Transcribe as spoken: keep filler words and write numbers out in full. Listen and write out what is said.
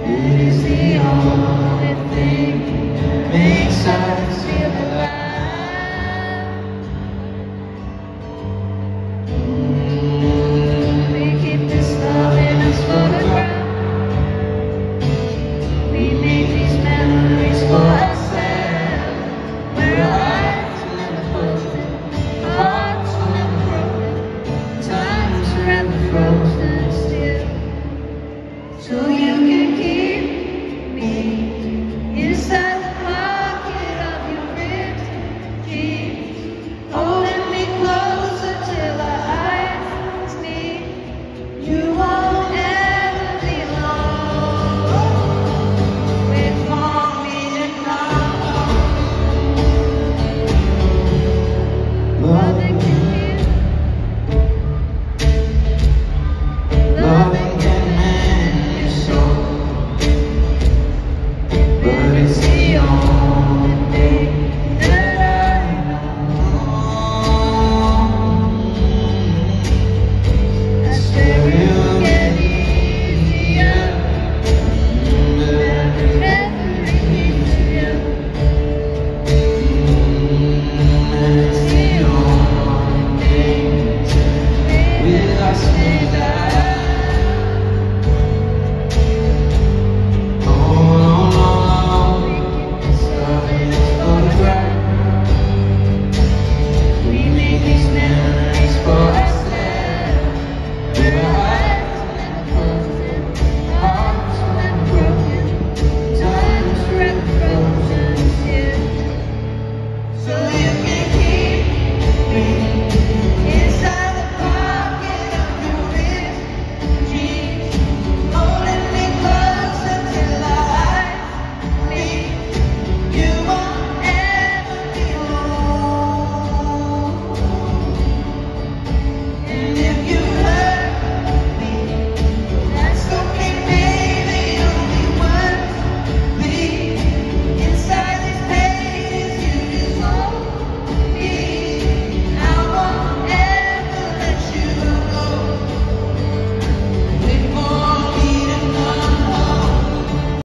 It is the only thing that makes us feel alive. We keep this love in us for the ground. We make these memories for ourselves. Where our eyes will never close, our hearts will never broken, time's forever frozen still. So you